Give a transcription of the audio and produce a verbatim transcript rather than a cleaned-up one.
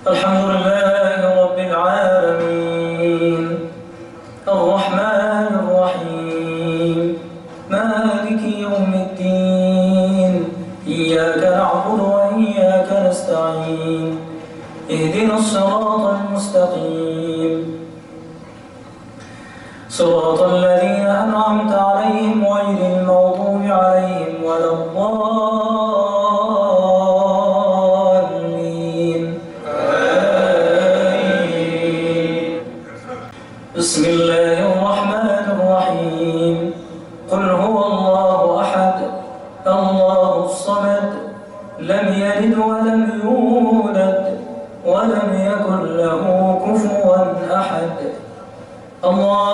الحمد لله رب العالمين الرحمن الرحيم مالك يوم الدين إياك نعبد وإياك نستعين اهدنا الصراط المستقيم صراط الذين أنعمت عليهم غير المغضوب عليهم ولا الضالين آمين. بسم الله الرحمن الرحيم قل هو الله أحد الله الصمد لم يلد ولم يولد ولم يكن له كفوا أحد الله